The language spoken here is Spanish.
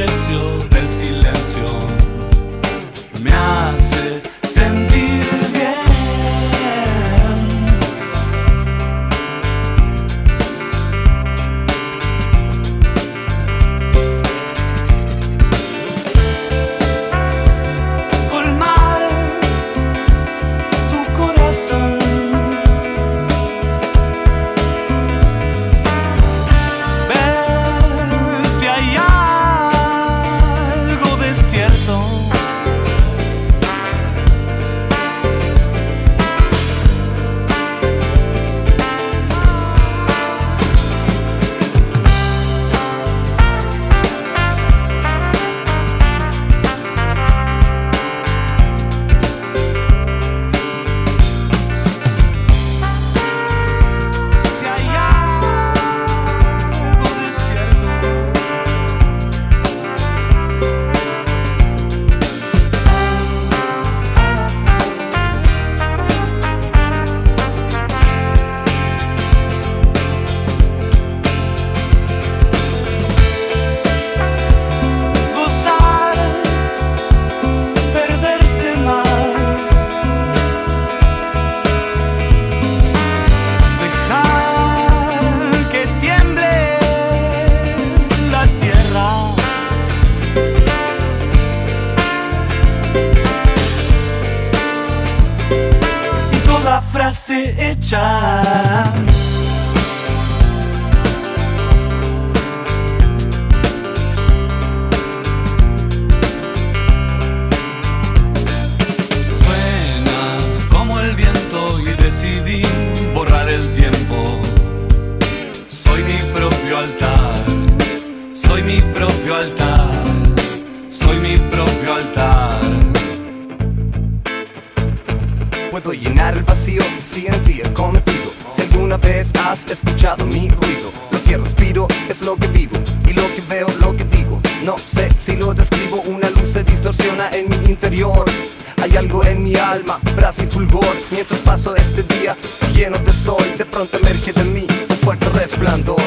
precio del silencio me hace sentir bien. Colmar tu corazón, ver si hay algo desierto. Frase hecha. Suena como el viento y decidí borrar el tiempo. Soy mi propio altar, soy mi propio altar, soy mi propio altar. Puedo llenar el vacío si en ti he cometido. Si alguna vez has escuchado mi ruido, lo que respiro es lo que vivo, y lo que veo, lo que digo. No sé si lo describo, una luz se distorsiona en mi interior. Hay algo en mi alma, brasa y fulgor. Mientras paso este día lleno de sol, de pronto emerge de mí un fuerte resplandor.